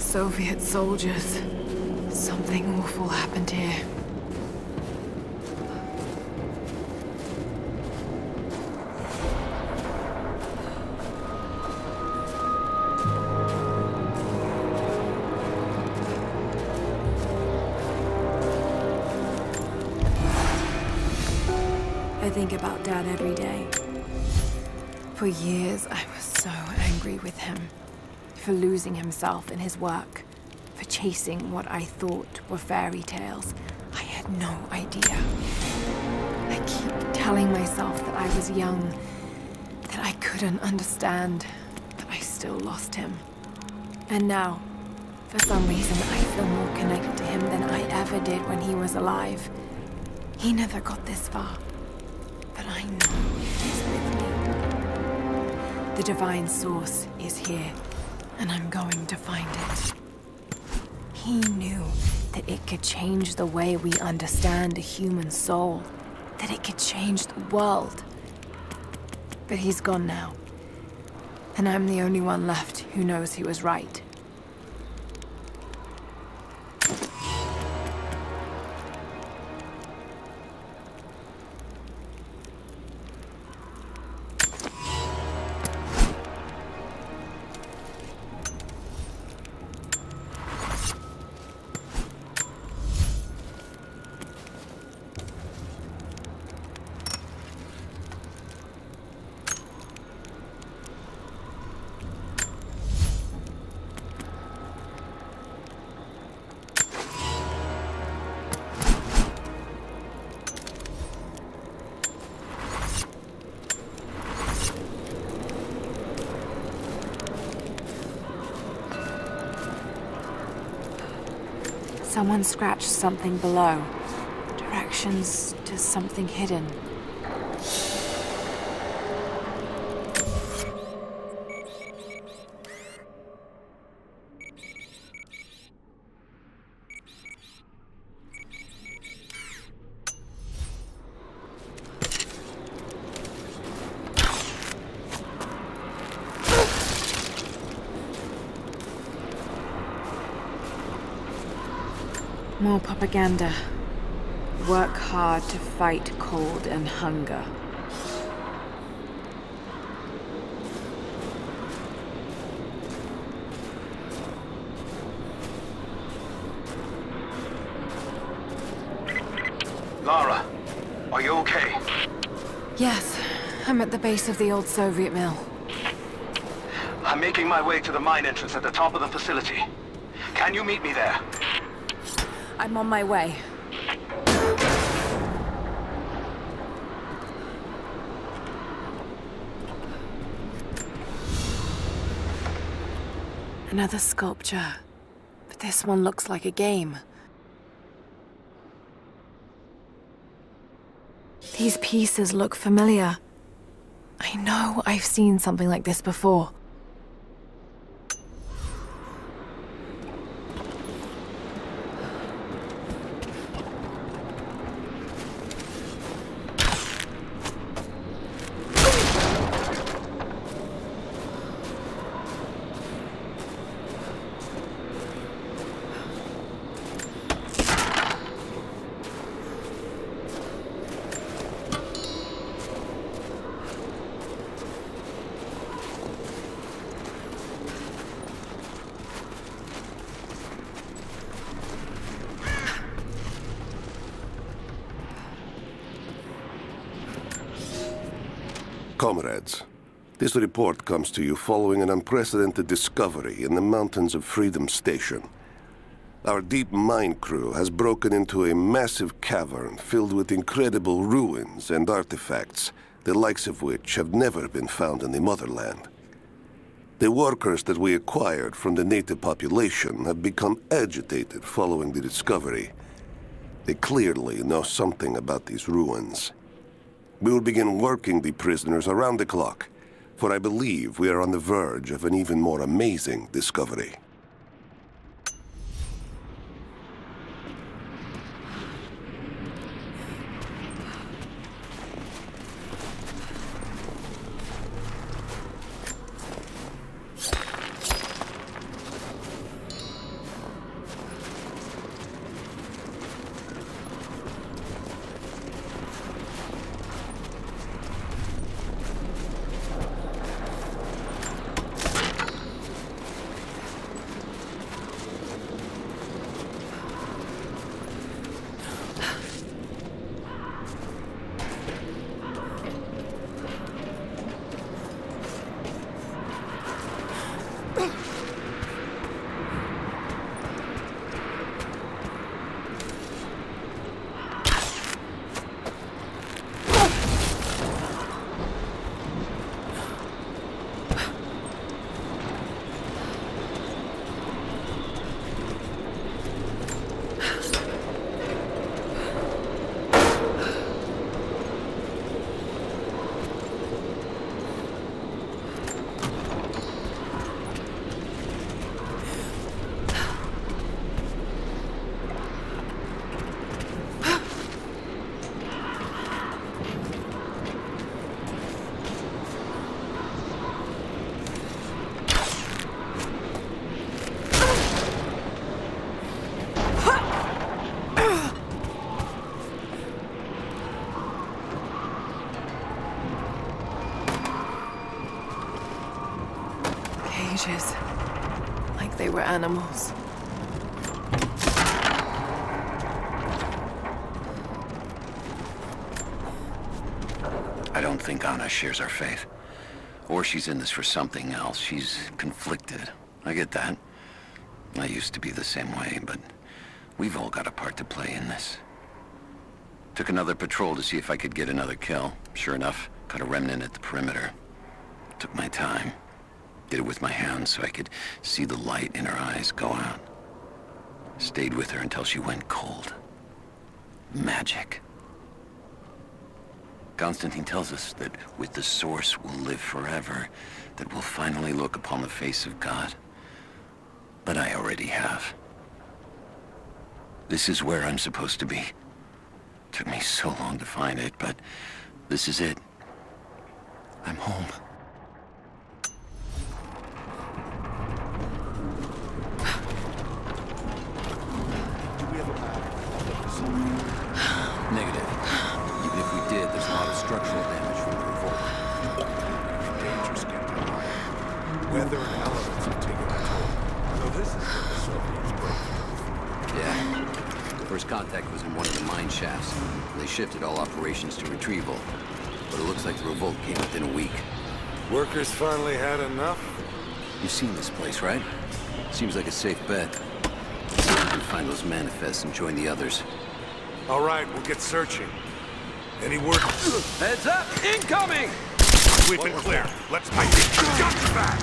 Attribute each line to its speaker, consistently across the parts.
Speaker 1: Soviet soldiers. Something awful happened here. I think about Dad every day. For years, I was so angry with him. For losing himself in his work. For chasing what I thought were fairy tales. I had no idea. I keep telling myself that I was young, that I couldn't understand, but I still lost him. And now, for some reason, I feel more connected to him than I ever did when he was alive. He never got this far. But I know he's with me. The divine source is here, and I'm going to find it. He knew that it could change the way we understand a human soul, that it could change the world. But he's gone now, and I'm the only one left who knows he was right. Someone scratched something below. Directions to something hidden. More propaganda. Work hard to fight cold and hunger.
Speaker 2: Lara, are you okay?
Speaker 1: Yes, I'm at the base of the old Soviet mill.
Speaker 2: I'm making my way to the mine entrance at the top of the facility. Can you meet me there?
Speaker 1: I'm on my way. Another sculpture, but this one looks like a game. These pieces look familiar. I know I've seen something like this before.
Speaker 3: Comrades, this report comes to you following an unprecedented discovery in the mountains of Freedom Station. Our deep mine crew has broken into a massive cavern filled with incredible ruins and artifacts, the likes of which have never been found in the motherland. The workers that we acquired from the native population have become agitated following the discovery. They clearly know something about these ruins. We will begin working the prisoners around the clock, for I believe we are on the verge of an even more amazing discovery.
Speaker 1: changes. Like they were animals.
Speaker 4: I don't think Anna shares our faith. Or she's in this for something else. She's conflicted. I get that. I used to be the same way, but we've all got a part to play in this. Took another patrol to see if I could get another kill. Sure enough, caught a remnant at the perimeter. Took my time. Did it with my hands so I could see the light in her eyes go out. Stayed with her until she went cold. Magic. Constantine tells us that with the Source we'll live forever, that we'll finally look upon the face of God. But I already have. This is where I'm supposed to be. Took me so long to find it, but this is it. I'm home. Negative. Even if we did, there's a lot of structural damage from the revolt.
Speaker 5: Dangers get behind. Weather and elements have taken a toll. So this is where the Soviets broke.
Speaker 4: Yeah. First contact was in one of the mine shafts. They shifted all operations to retrieval. But it looks like the revolt came within a week.
Speaker 5: Workers finally had enough?
Speaker 4: You've seen this place, right? Seems like a safe bet. See if we can find those manifests and join the others.
Speaker 5: All right, we'll get searching. Any word?
Speaker 4: Heads up! Incoming!
Speaker 5: We've been clear. Let's make it. Got your back!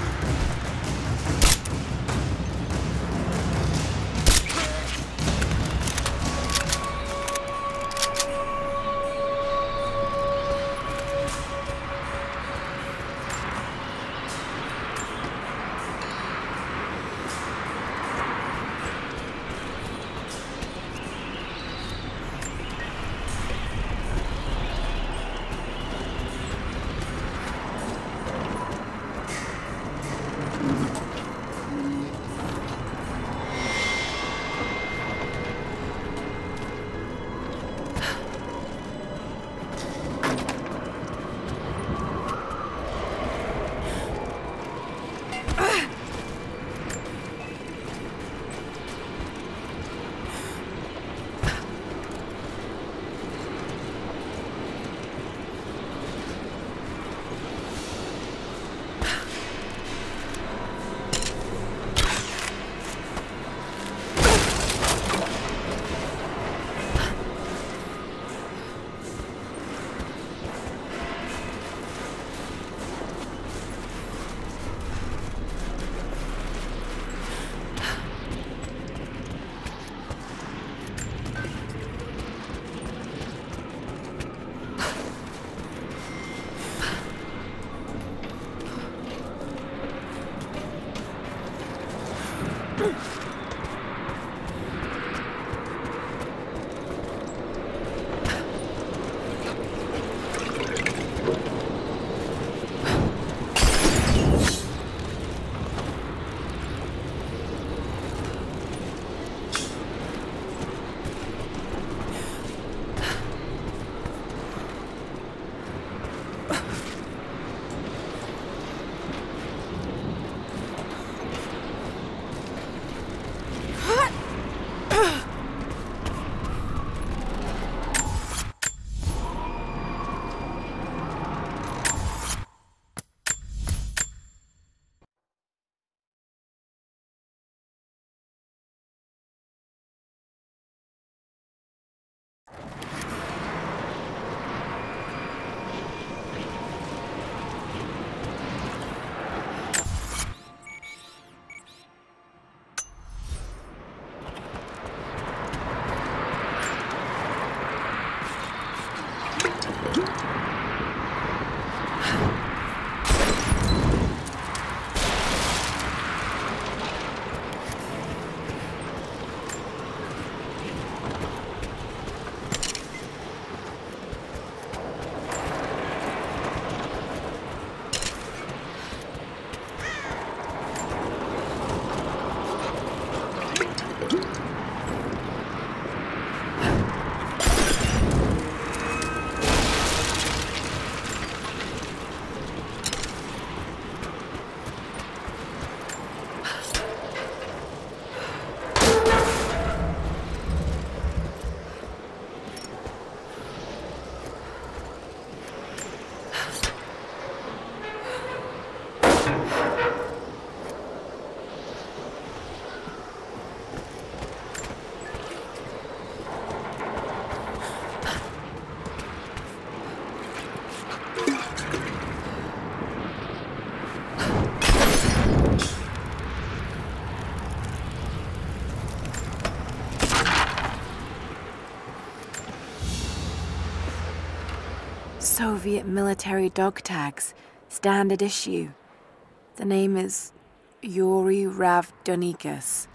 Speaker 1: Soviet military dog tags, standard issue. The name is Yuri Ravdonikas.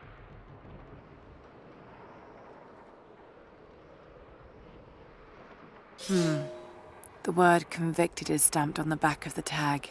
Speaker 1: The word convicted is stamped on the back of the tag.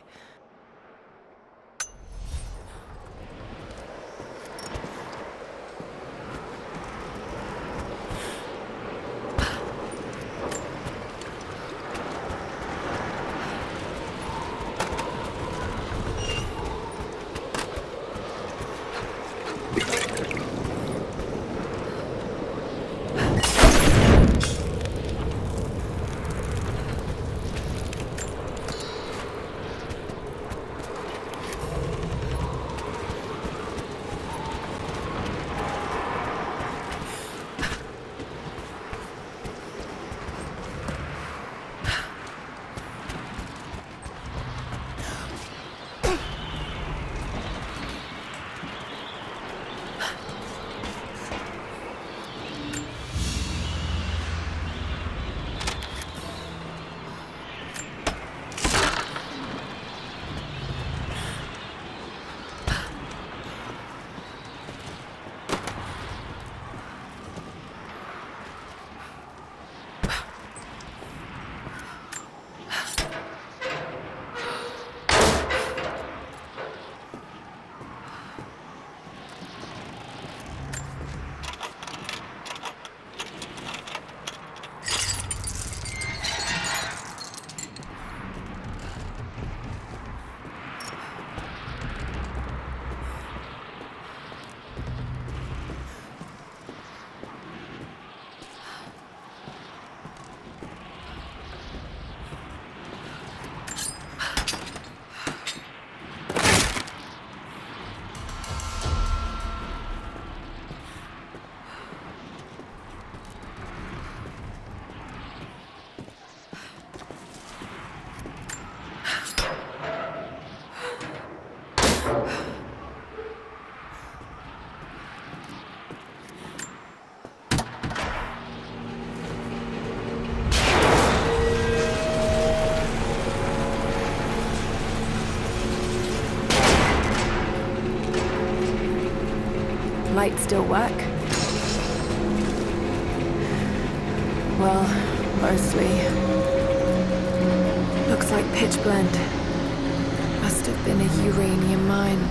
Speaker 1: Lights still work? Well, mostly. Looks like pitch blende. Must have been a uranium mine.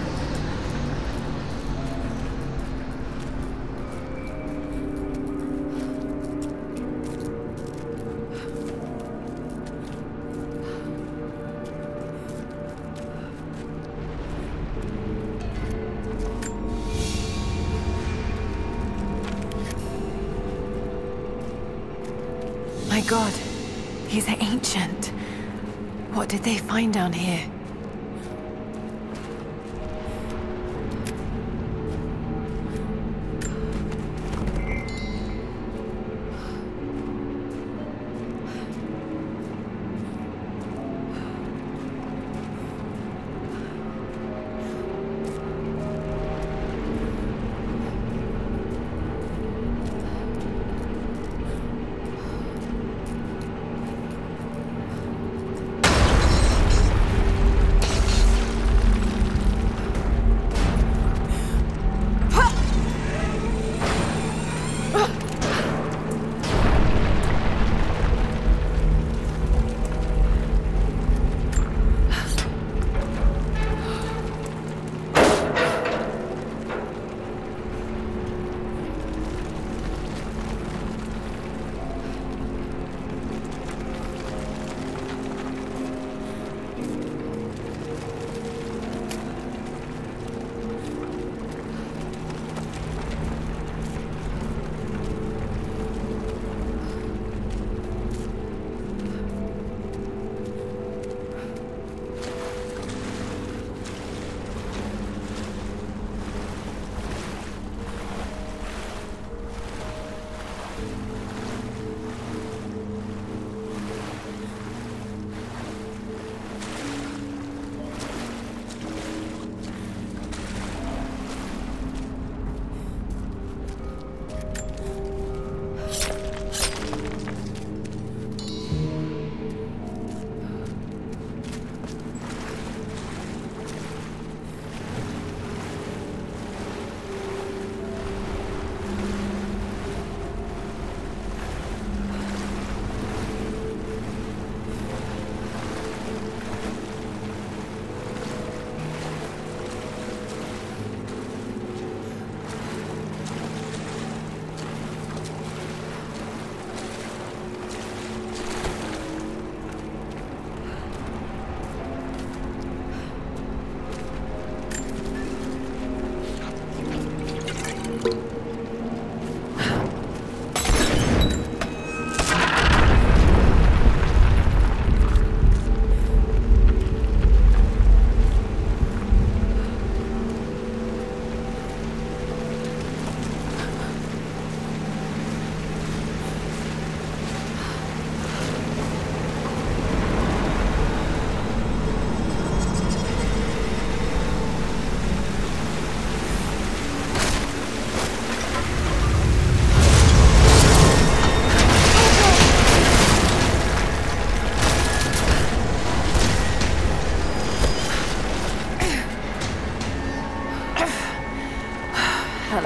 Speaker 1: My God, he's ancient. What did they find down here?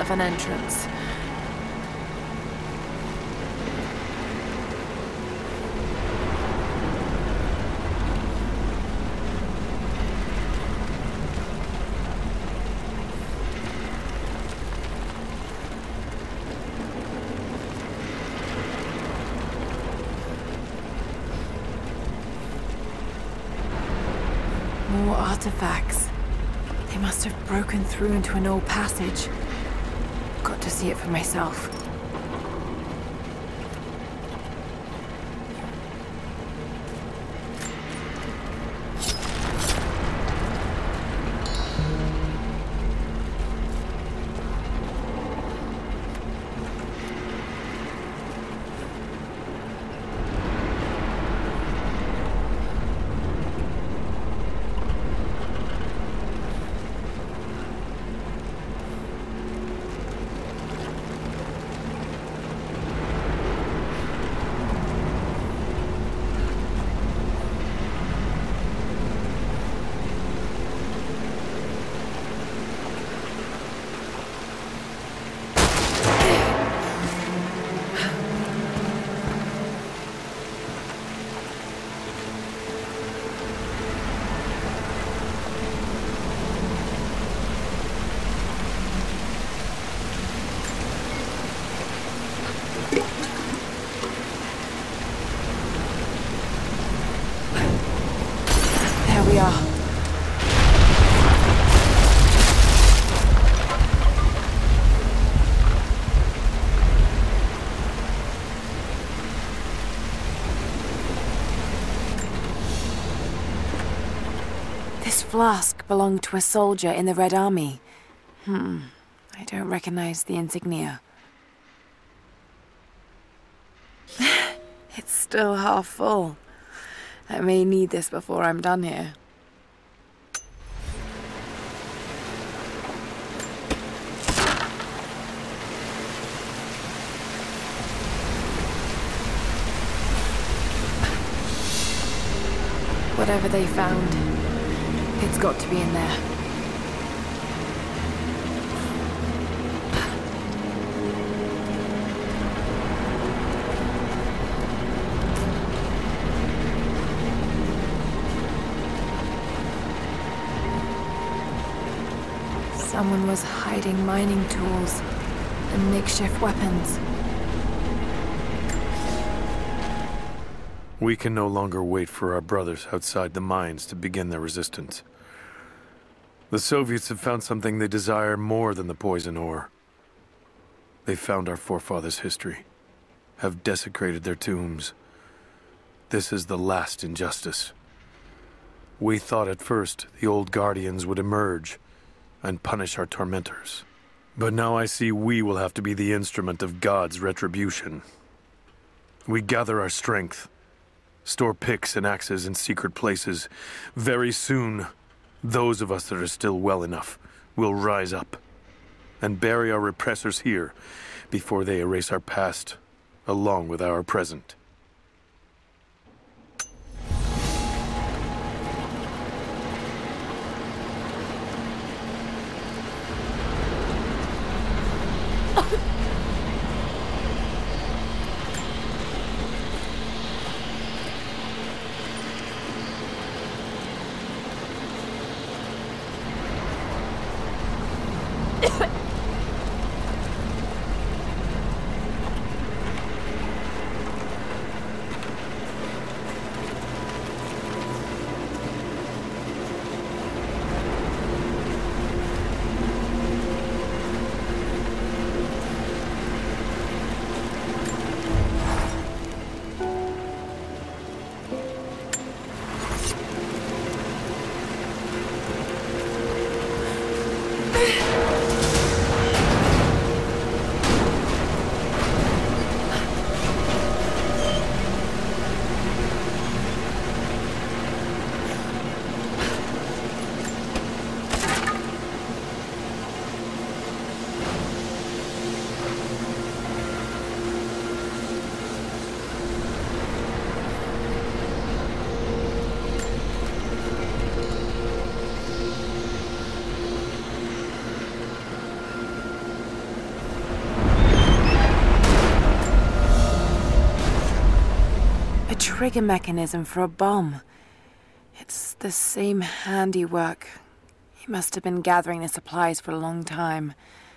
Speaker 1: myself an entrance. More artifacts. They must have broken through into an old passage. Got to see it for myself. We are. This flask belonged to a soldier in the Red Army. I don't recognize the insignia. It's still half full. I may need this before I'm done here. Whatever they found, it's got to be in there. Someone was hiding mining tools and makeshift weapons.
Speaker 6: We can no longer wait for our brothers outside the mines to begin their resistance. The Soviets have found something they desire more than the poison ore. They found our forefathers' history, have desecrated their tombs. This is the last injustice. We thought at first the old guardians would emerge and punish our tormentors. But now I see we will have to be the instrument of God's retribution. We gather our strength, store picks and axes in secret places. Very soon, those of us that are still well enough will rise up and bury our repressors here before they erase our past along with our present.
Speaker 1: trigger mechanism for a bomb. It's the same handiwork. He must have been gathering the supplies for a long time.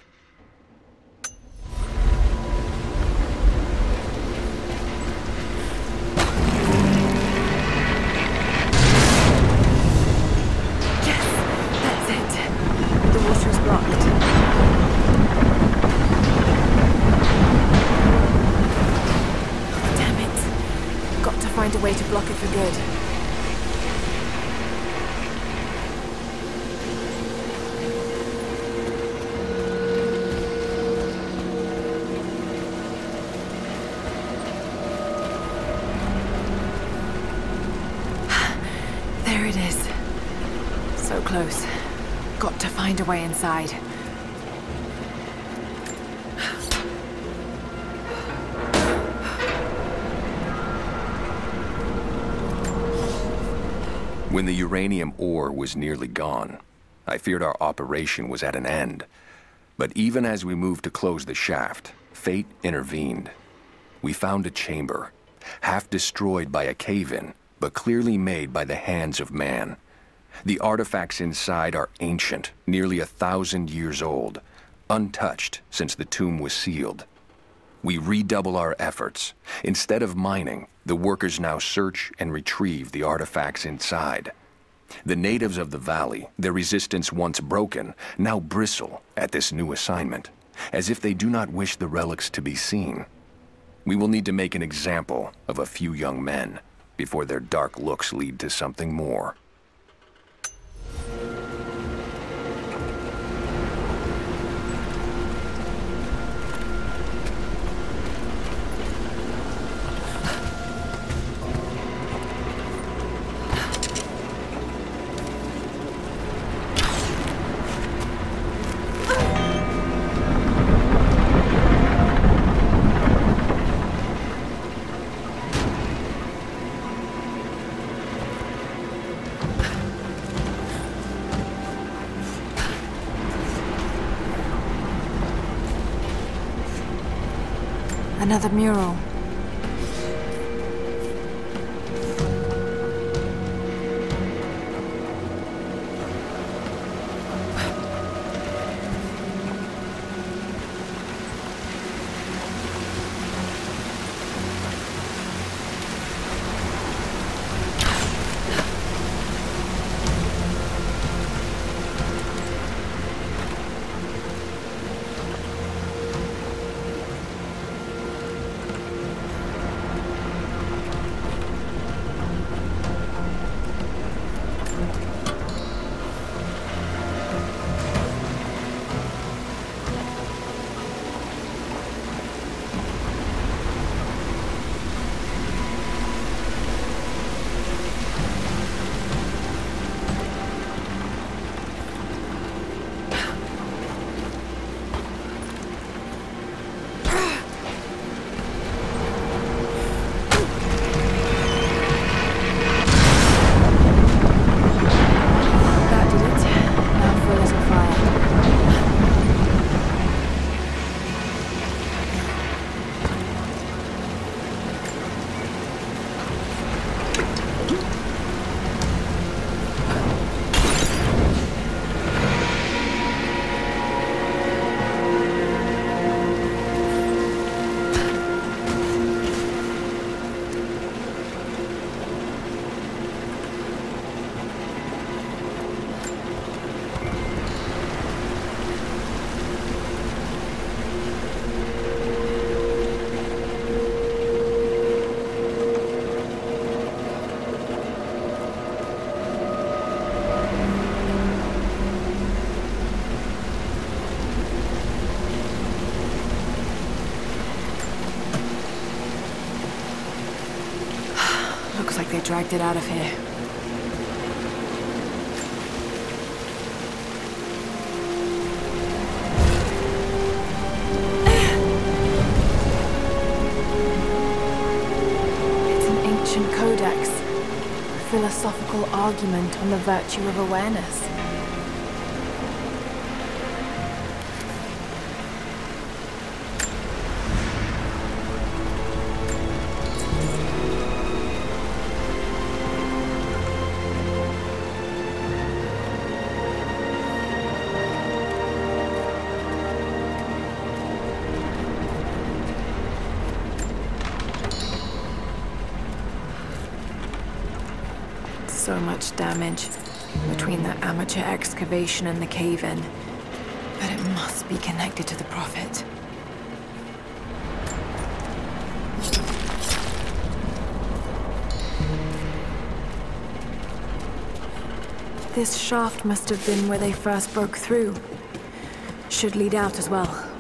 Speaker 1: Yes, that's it. The water's blocked. Damn it. Got to find a way to block it for good. There it is. So close. Got to find a way inside.
Speaker 7: When the uranium ore was nearly gone, I feared our operation was at an end. But even as we moved to close the shaft, fate intervened. We found a chamber, half destroyed by a cave-in, but clearly made by the hands of man. The artifacts inside are ancient, nearly 1,000 years old, untouched since the tomb was sealed. We redouble our efforts. Instead of mining, the workers now search and retrieve the artifacts inside. The natives of the valley, their resistance once broken, now bristle at this new assignment, as if they do not wish the relics to be seen. We will need to make an example of a few young men before their dark looks lead to something more.
Speaker 1: Another mural. Looks like they dragged it out of here. It's an ancient codex. A philosophical argument on the virtue of awareness. So much damage between the amateur excavation and the cave-in. But it must be connected to the Prophet. This shaft must have been where they first broke through. Should lead out as well.